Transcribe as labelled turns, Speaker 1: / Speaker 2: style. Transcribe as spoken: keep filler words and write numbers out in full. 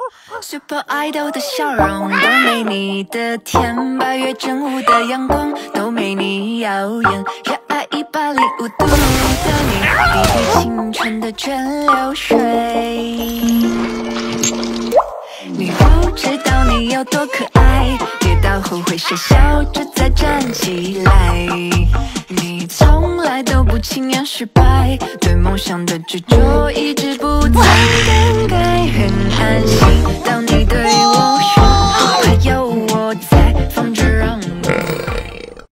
Speaker 1: Super Idol 的笑容都没你的甜，八月正午的阳光都没你耀眼，热爱一百零五度的你，滴滴青春的蒸馏水。你不知道你有多可爱，跌倒后会傻笑着再站起来。你从来都不轻言失败，对梦想的执着一直不曾更改，很安心。当你对我